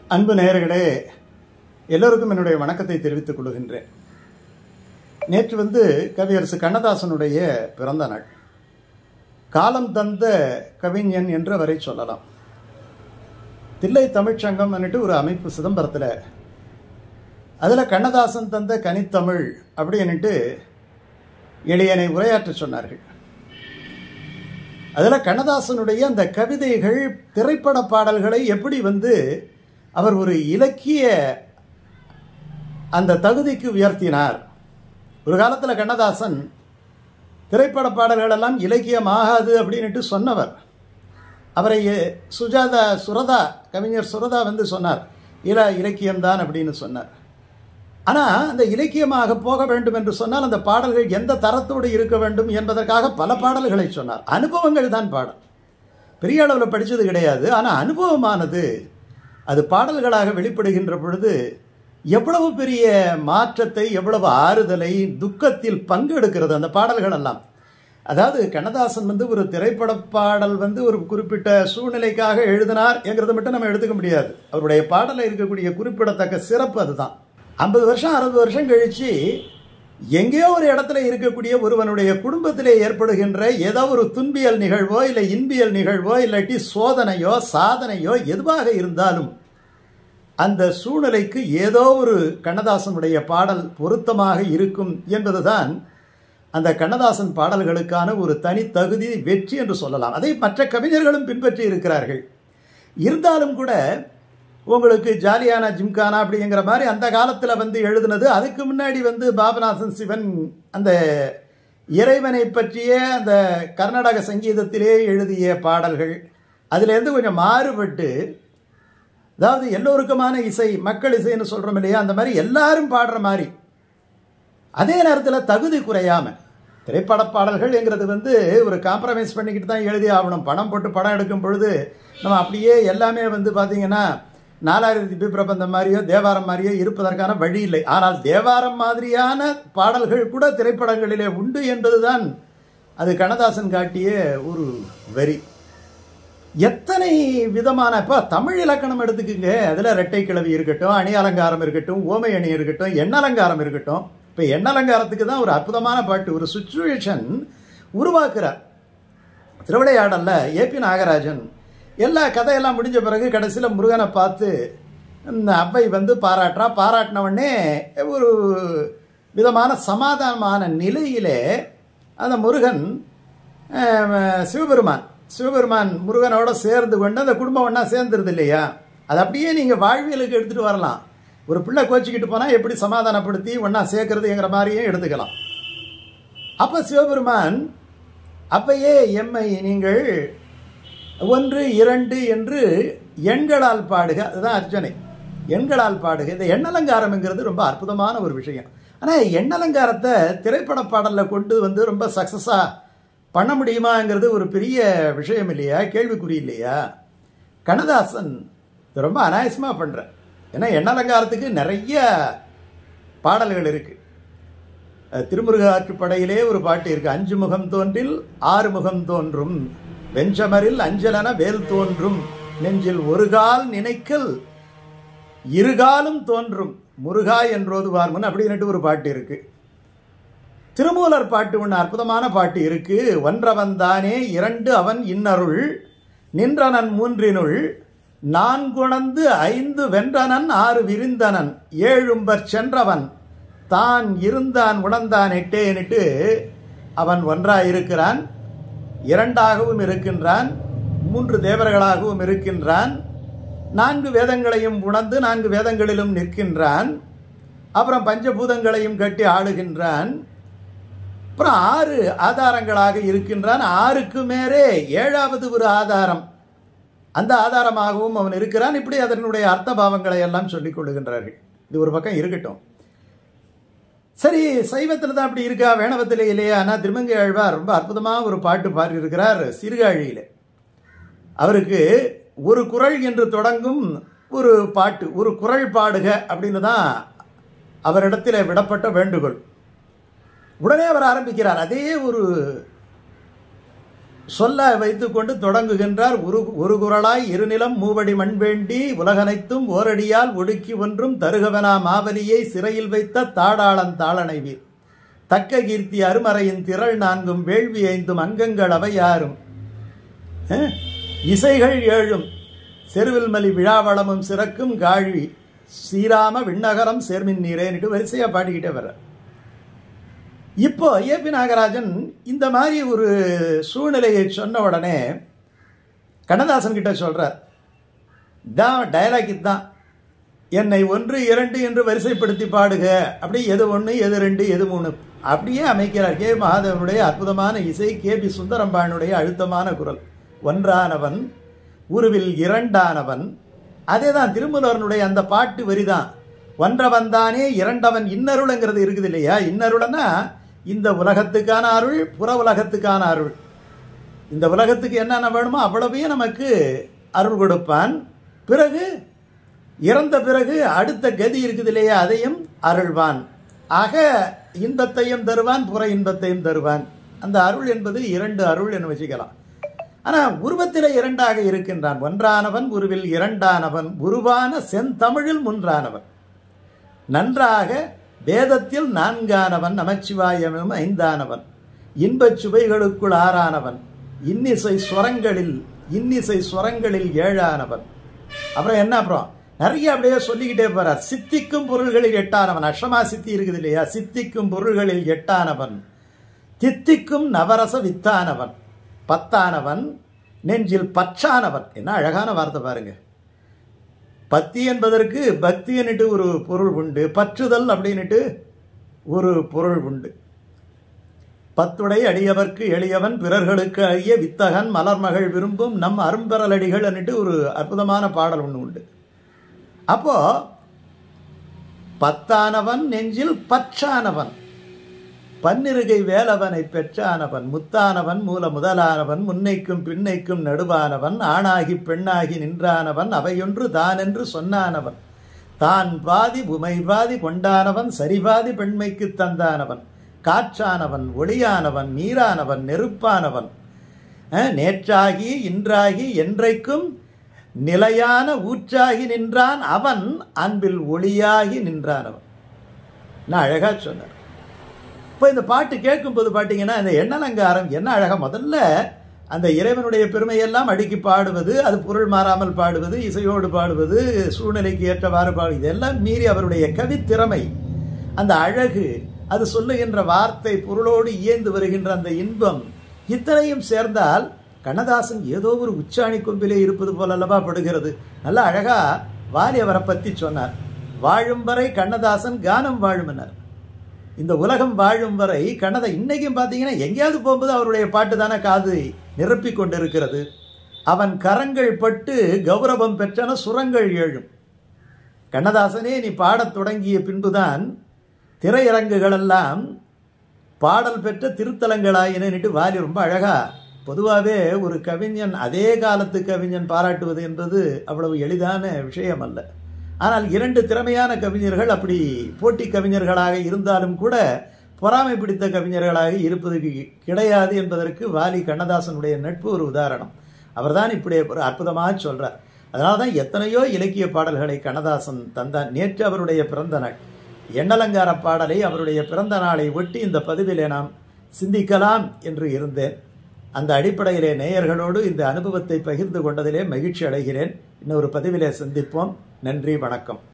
அன்பு நேயர்களே, எல்லோருக்கும் என்னுடைய வணக்கத்தை தெரிவித்துக் கொள்கின்றேன். நேற்று கவியரசு கண்ணதாசனுடைய பிறந்த நாள். காலம் தந்த கவிஞன் என்று அவரை சொல்லலாம். தில்லை தமிழ்ச்சங்கம் ஒரு அமைப்பு சிதம்பரத்தில், அதில் கண்ணதாசன் தந்த கனித்தமிழ் அப்படின்ட்டு எளியனை உரையாற்ற சொன்னார்கள். அதில் கண்ணதாசனுடைய அந்த கவிதைகள், திரைப்பட பாடல்களை எப்படி அவர் ஒரு இலக்கிய அந்த தகுதிக்கு உயர்த்தினார். ஒரு காலத்தில் கண்ணதாசன் திரைப்பட பாடல்கள் எல்லாம் இலக்கியமாகாது அப்படின்ட்டு சொன்னவர். அவரை சுரதா, கவிஞர் சுரதா சொன்னார், இலக்கியம்தான் அப்படின்னு சொன்னார். ஆனால் அந்த இலக்கியமாக போக வேண்டும் என்று சொன்னால் அந்த பாடல்கள் எந்த தரத்தோடு இருக்க வேண்டும் என்பதற்காக பல பாடல்களை சொன்னார். அனுபவங்கள் தான் பாடல். பெரிய அளவில் படித்தது கிடையாது. ஆனால் அனுபவமானது அது பாடல்களாக வெளிப்படுகின்ற பொழுது எவ்வளவு பெரிய மாற்றத்தை, எவ்வளவு ஆறுதலை, துக்கத்தில் பங்கெடுக்கிறது அந்த பாடல்கள் எல்லாம். அதாவது கண்ணதாசன் ஒரு திரைப்பட பாடல் ஒரு குறிப்பிட்ட சூழ்நிலைக்காக எழுதினார் என்கிறத மட்டும் நம்ம எடுத்துக்க முடியாது. அவருடைய பாடலில் இருக்கக்கூடிய குறிப்பிடத்தக்க சிறப்பு அதுதான். 50 வருஷம் 60 வருஷம் கழிச்சு எங்கேயோ ஒரு இடத்துல இருக்கக்கூடிய ஒருவனுடைய குடும்பத்திலே ஏற்படுகின்ற ஏதோ ஒரு துன்பியல் நிகழ்வோ இல்லை இன்பியல் நிகழ்வோ இல்லாட்டி சோதனையோ சாதனையோ எதுவாக இருந்தாலும் அந்த சூழ்நிலைக்கு ஏதோ ஒரு கண்ணதாசனுடைய பாடல் பொருத்தமாக இருக்கும் என்பதுதான் அந்த கண்ணதாசன் பாடல்களுக்கான ஒரு தனித்தகுதி, வெற்றி என்று சொல்லலாம். அதை மற்ற கவிஞர்களும் பின்பற்றி இருக்கிறார்கள். இருந்தாலும் கூட உங்களுக்கு ஜாலியான ஜிம்கானா அப்படிங்கிற மாதிரி அந்த காலத்தில் எழுதுனது, அதுக்கு முன்னாடி பாபநாசன் சிவன் அந்த இறைவனை பற்றிய அந்த கர்நாடக சங்கீதத்திலே எழுதிய பாடல்கள், அதிலேருந்து கொஞ்சம் மாறுபட்டு, அதாவது எல்லோருக்குமான இசை, மக்கள் இசைன்னு சொல்கிறோம் இல்லையா, அந்த மாதிரி எல்லாரும் பாடுற மாதிரி, அதே நேரத்தில் தகுதி குறையாமல். திரைப்பட பாடல்கள் என்கிறது ஒரு காம்ப்ரமைஸ் பண்ணிக்கிட்டு தான் எழுதி ஆகணும். பணம் போட்டு படம் எடுக்கும் பொழுது நம்ம அப்படியே எல்லாமே பார்த்தீங்கன்னா நாலாயிரத்தி பிரபந்தம் மாதிரியோ தேவாரம் மாதிரியோ இருப்பதற்கான வழி இல்லை. ஆனால் தேவாரம் மாதிரியான பாடல்கள் கூட திரைப்படங்களிலே உண்டு என்பதுதான் அது கண்ணதாசன் காட்டிய ஒரு வரி. எத்தனை விதமான, இப்போ தமிழ் இலக்கணம் எடுத்துக்குங்க, அதில் இரட்டை கிளவி இருக்கட்டும், அணி அலங்காரம் இருக்கட்டும், ஓமை அணி இருக்கட்டும், எண்ணலங்காரம் இருக்கட்டும். இப்போ எண்ணலங்காரத்துக்கு தான் ஒரு அற்புதமான பாட்டு, ஒரு சுச்சுவேஷன் உருவாக்குறார். திருவிளையாடல்ல ஏபி நாகராஜன் எல்லா கதையெல்லாம் முடிஞ்ச பிறகு கடைசியில் முருகனை பார்த்து அவ்வை பாராட்டின உடனே ஒரு விதமான சமாதானமான நிலையிலே அந்த முருகன் சிவபெருமான் முருகனோட சேர்ந்து கொண்டு அந்த குடும்பம் ஒன்றா சேர்ந்துருது இல்லையா. அது அப்படியே நீங்கள் வாழ்வியலுக்கு எடுத்துகிட்டு வரலாம். ஒரு பிள்ளை கோச்சிக்கிட்டு போனால் எப்படி சமாதானப்படுத்தி ஒன்றா சேர்க்கறதுங்கிற மாதிரியும் எடுத்துக்கலாம். அப்போ சிவபெருமான் அப்பையே எம்மை நீங்கள் 1 2 என்று எண்களால் பாடுக, அதுதான் அர்ச்சனை, எண்களால் பாடுக. இந்த எண்ணலங்காரம்ங்கிறது ரொம்ப அற்புதமான ஒரு விஷயம். ஆனால் எண்ணலங்காரத்தை திரைப்பட பாடலில் கொண்டு ரொம்ப சக்ஸஸாக பண்ண முடியுமாங்கிறது ஒரு பெரிய விஷயம் இல்லையா, கேள்விக்குறி இல்லையா. கண்ணதாசன் ரொம்ப அனாயசமாக பண்ணுற. ஏன்னா எண்ணலங்காரத்துக்கு நிறைய பாடல்கள் இருக்குது. திருமுருக ஆற்றுப்படையிலே ஒரு பாட்டு இருக்குது, 5 முகம் தோன்றில் 6 முகம் தோன்றும், வெஞ்சமரில் அஞ்சலன வேல் தோன்றும், நெஞ்சில் ஒரு கால் நினைக்கல் இருகாலும் தோன்றும், முருகா என்றோதுவார்மன் அப்படின்னு ஒரு பாட்டு இருக்கு. திருமூலர் பாட்டு ஒன்று அற்புதமான பாட்டு இருக்கு, ஒன்றவன் தானே 2 அவன் இன்னருள், நின்றனன் 3னுள் 4 5 வென்றனன் 6 விரிந்தனன் 7 சென்றவன் தான் இருந்தான் உணர்ந்தான் 8 அவன் ஒன்றாயிருக்கிறான், 2ஆகவும் இருக்கின்றான், 3 தேவர்களாகவும் இருக்கின்றான், 4 வேதங்களையும் உணர்ந்து 4 வேதங்களிலும் நிற்கின்றான், அப்புறம் பஞ்சபூதங்களையும் கட்டி ஆளுகின்றான், அப்புறம் 6 ஆதாரங்களாக இருக்கின்றான், 6க்கு மேலே 7வது ஒரு ஆதாரம், அந்த ஆதாரமாகவும் அவன் இருக்கிறான். இப்படி அதனுடைய அர்த்த பாவங்களை எல்லாம் சொல்லிக் கொள்ளுகின்றார்கள். இது ஒரு பக்கம் இருக்கட்டும். சரி, சைவத்தில் தான் அப்படி இருக்கா, வேணவத்தில் இல்லையா? ஆனால் திருமங்கை ஆழ்வார் ரொம்ப அற்புதமாக ஒரு பாட்டு பாடியிருக்கிறார் சீர்காழியில். அவருக்கு ஒரு குறள் என்று தொடங்கும் ஒரு பாட்டு, ஒரு குறள் பாடுக அப்படின்னு தான் அவரிடத்தில் விடப்பட்ட வேண்டுகோள். உடனே அவர் ஆரம்பிக்கிறார். அதே ஒரு சொல்ல வைத்துக்கொண்டு தொடங்குகின்றார். ஒரு குரலாய் இருநிலம் மூவடி மண் வேண்டி உலகனைத்தும் ஓரடியால் ஒடுக்கி ஒன்றும் தருகவனா மாவலியை சிறையில் வைத்த தாடாளன் தாளனை வீர் தக்க கீர்த்தி அருமறையின் திரள் நான்கும் வேள்வி ஐந்தும் அங்கங்கள் அவையாரும் இசைகள் ஏழும் செருவில் மலி விழாவளமும் சிறக்கும் காழ்வி ஸ்ரீராம விண்ணகரம் சேர்மின் நீரேன்னுட்டு வரிசையா பாடிக்கிட்டே வர்ற. இப்போ ஏபி நாகராஜன் இந்த மாதிரி ஒரு சூழ்நிலையை சொன்ன உடனே கண்ணதாசன் கிட்ட சொல்றார், தான் டயலாக் இதுதான், என்னை 1 2 என்று வரிசைப்படுத்தி பாடுக, அப்படி எது 1 எது 2 எது 3 அப்படியே அமைக்கிறார். கே மகாதேவனுடைய அற்புதமான இசை, கேபி சுந்தரம்பானுடைய அழுத்தமான குரல். ஒன்றானவன் உருவில் இரண்டானவன், அதே தான் திருமூலருடைய அந்த பாட்டு வரிதான். ஒன்றவன் தானே இரண்டவன் இன்னருள்ங்கிறது இருக்குது இல்லையா? இன்னருள்னா இந்த உலகத்துக்கான அருள், புற உலகத்துக்கான அருள். இந்த உலகத்துக்கு என்னென்ன வேணுமோ அவ்வளவையும் நமக்கு அருள் கொடுப்பான். பிறகு இறந்த பிறகு அடுத்த கதி இருக்குது இல்லையா, அதையும் அருள்வான். ஆக இன்பத்தையும் தருவான், புற இன்பத்தையும் தருவான். அந்த அருள் என்பது 2 அருள் என்று வச்சுக்கலாம். ஆனால் உருவத்தில் 2ஆக இருக்கின்றான். ஒன்றானவன் உருவில் இரண்டானவன், உருவான செந்தமிழில் முன்றானவன், நன்றாக வேதத்தில் 4ஆனவன், நமச்சிவாயமும் 5ஆனவன், இன்பச் சுவைகளுக்குள் 6ஆனவன், இன்னிசை ஸ்வரங்களில் 7ஆனவன். அப்புறம் என்ன, அப்புறம் நிறைய அப்படியே சொல்லிக்கிட்டே போறார். சித்திக்கும் பொருள்களில் 8ஆனவன், அஷ்டமா சித்தி இருக்குது இல்லையா, சித்திக்கும் பொருள்களில் 8ஆனவன், தித்திக்கும் நவரச வித்தானவன், 10ஆனவன், நெஞ்சில் பற்றானவன். என்ன அழகான வார்த்தை பாருங்க. பத்தி என்பதற்கு பக்தி என்னட்டு ஒரு பொருள் உண்டு, பற்றுதல் அப்படின்னுட்டு ஒரு பொருள் உண்டு. 10 அடியவர்க்கு எளியவன் பிறர்களுக்கு அழிய வித்தகன் மலர்மகள் விரும்பும் நம் அரும்பெறலடிகள் என்னட்டு ஒரு அற்புதமான பாடல் ஒன்று உண்டு. அப்போ 10ஆனவன் நெஞ்சில் பற்றானவன், பன்னிருகை வேலவனை பெற்றானவன், முத்தானவன் மூல முதலானவன், முன்னைக்கும் பின்னைக்கும் நடுவானவன், ஆணாகி பெண்ணாகி நின்றானவன், அவையொன்று தானென்று சொன்னானவன், தான் பாதி உமை பாதி கொண்டானவன், சரிபாதி பெண்மைக்கு தந்தானவன், காற்றானவன் ஒளியானவன், நீரானவன் நெருப்பானவன், நேற்றாகி இன்றாகி என்றைக்கும் நிலையான ஊற்றாகி நின்றான் அவன், அன்பில் ஒளியாகி நின்றானவன். நான் அழகா சொன்னார். இப்போ இந்த பாட்டு கேட்கும்போது பார்த்தீங்கன்னா இந்த எண்ணலங்காரம் என்ன அழகா, முதல்ல அந்த இறைவனுடைய பெருமையெல்லாம் அடுக்கி பாடுவது, அது பொருள் மாறாமல் பாடுவது, இசையோடு பாடுவது, சூழ்நிலைக்கு ஏற்றவாறு பாடுவது, இதெல்லாம் மீறி அவருடைய கவித்திறமை, அந்த அழகு, அது சொல்லுகின்ற வார்த்தை, பொருளோடு இயந்து வருகின்ற அந்த இன்பம், இத்தனையும் சேர்ந்தால் கண்ணதாசன் ஏதோ ஒரு உச்சாணி கொம்பிலே இருப்பது போல அல்லவா படுகிறது. நல்லா அழகா வாலி அவரை பற்றி சொன்னார். வாழும் வரை கண்ணதாசன் கானம் வாழுமனர். இந்த உலகம் வாழும் வரை இன்னைக்கும் பார்த்தீங்கன்னா எங்கேயாவது போகும்போது அவருடைய பாட்டு தானே காது நிரப்பி கொண்டிருக்கிறது. அவன் கரங்கள் பட்டு கௌரவம் பெற்றன சுரங்கள் 7. கண்ணதாசனே நீ பாடத் தொடங்கிய பின்புதான் திரையரங்குகளெல்லாம் பாடல் பெற்ற திருத்தலங்களாயினு வாலி ரொம்ப அழகா. பொதுவாகவே ஒரு கவிஞன், அதே காலத்து கவிஞன் பாராட்டுவது என்பது அவ்வளவு எளிதான விஷயம் அல்ல. ஆனால் 2 திறமையான கவிஞர்கள் அப்படி போட்டி கவிஞர்களாக இருந்தாலும் கூட பொறாமை பிடித்த கவிஞர்களாக இருப்பதற்கு கிடையாது என்பதற்கு வாலி கண்ணதாசனுடைய நட்பு ஒரு உதாரணம். அவர்தான் இப்படி ஒரு அற்புதமாக சொல்றார். அதனால தான் எத்தனையோ இலக்கிய பாடல்களை கண்ணதாசன் தந்தான். நேற்று அவருடைய பிறந்த நாள். எண்ணலங்கார பாடலை அவருடைய பிறந்த நாளை ஒட்டி இந்த பதிவிலே நாம் சிந்திக்கலாம் என்று இருந்தேன். அந்த அடிப்படையிலே நேயர்களோடு இந்த அனுபவத்தை பகிர்ந்து கொண்டதிலே மகிழ்ச்சி அடைகிறேன். இன்னொரு பதிவிலே சந்திப்போம். நன்றி, வணக்கம்.